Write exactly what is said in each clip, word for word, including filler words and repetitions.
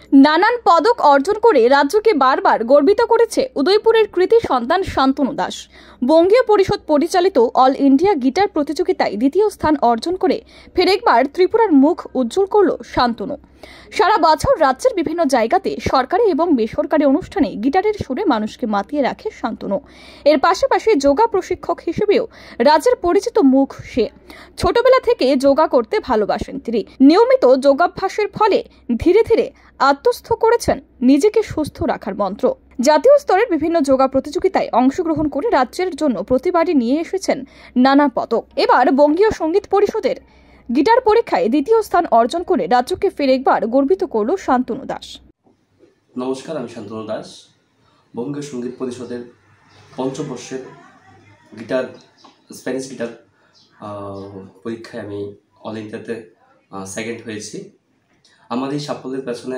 নানান পদক অর্জন করে রাজ্যকে বারবার গর্বিত করেছে উদয়পুরের কৃতি সন্তান শান্তনু দাস। বঙ্গীয় পরিষদ পরিচালিত অল ইন্ডিয়া গিটার প্রতিযোগিতায় দ্বিতীয় স্থান অর্জন করে ফের একবার ত্রিপুরার মুখ উজ্জ্বল করল শান্তনু। সারা বছর রাজ্যের বিভিন্ন জায়গাতে সরকারি এবং বেসরকারি অনুষ্ঠানে গিটারের সুরে মানুষকে মাতিয়ে রাখে শান্তনু। এর পাশাপাশি যোগা প্রশিক্ষক হিসেবেও রাজ্যের পরিচিত মুখ সে। ছোটবেলা থেকে যোগা করতে ভালোবাসেন তিনি। নিয়মিত যোগাভ্যাসের ফলে ধীরে ধীরে আত্মস্থ করেছেন নিজেকে সুস্থ রাখার মন্ত্র। জাতীয় স্তরের বিভিন্ন যোগা প্রতিযোগিতায় অংশগ্রহণ করে রাজ্যের জন্য প্রতিবারই নিয়ে এসেছেন নানা পদক। এবার বঙ্গীয় সঙ্গীত পরিষদের গিটার পরীক্ষায় দ্বিতীয় স্থান অর্জন করে রাজ্যকে ফের একবার গর্বিত করল শান্তনু দাস। নমস্কার, আমি শান্তনু দাস। বঙ্গীয় সঙ্গীত পরিষদের পঞ্চম বর্ষের গিটার স্প্যানিশ গিটার পরীক্ষায় আমি অল ইন্ডিয়াতে সেকেন্ড হয়েছি। আমার এই সাফল্যের পেছনে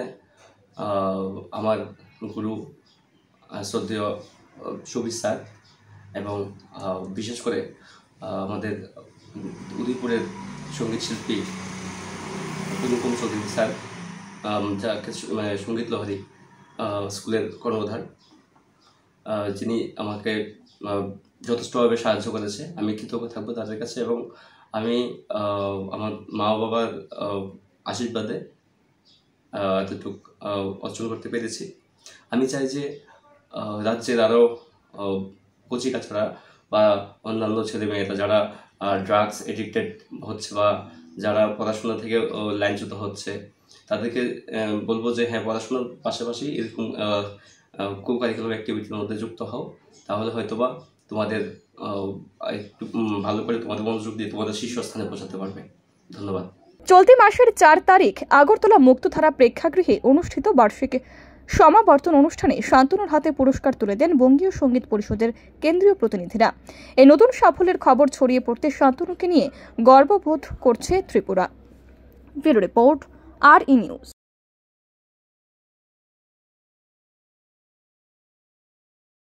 আমার গুরু শ্রদ্ধেয় সুবীর স্যার এবং বিশেষ করে আমাদের উদয়পুরের সঙ্গীত শিল্পী অনুপম চৌধুরী স্যার, যাকে মানে সঙ্গীত লহরী স্কুলের কর্ণধার, যিনি আমাকে যথেষ্টভাবে সাহায্য করেছে। আমি কৃতজ্ঞ থাকবো তাদের কাছে এবং আমি আমার মা বাবার আশীর্বাদে এতটুক অর্জন করতে পেরেছি। আমি চাই যে রাজ্যের আরও কচিকাছাড়া বা অন্যান্য ছেলেমেয়েরা যারা ড্রাগস এডিক্টেড হচ্ছে বা যারা পড়াশোনা থেকে লাইনচ্যুত হচ্ছে, তাদেরকে বলবো যে হ্যাঁ, পড়াশোনার পাশাপাশি এরকম কো কারিকুলাম অ্যাক্টিভিটির মধ্যে যুক্ত হও, তাহলে হয়তোবা তোমাদের একটু ভালো করে তোমাদের মনোযোগ দিয়ে তোমাদের শীর্ষস্থানে পৌঁছাতে পারবে। ধন্যবাদ। চলতি মাসের চার তারিখ আগরতলা মুক্তধারা প্রেক্ষাগৃহে অনুষ্ঠিত বার্ষিক সমাবর্তন অনুষ্ঠানে শান্তনুর হাতে পুরস্কার তুলে দেন বঙ্গীয় সঙ্গীত পরিষদের কেন্দ্রীয় প্রতিনিধিরা। এই নতুন সাফল্যের খবর ছড়িয়ে পড়তে শান্তনুকে নিয়ে গর্ববোধ করছে ত্রিপুরা। ব্যুরো রিপোর্ট, আর ই নিউজ।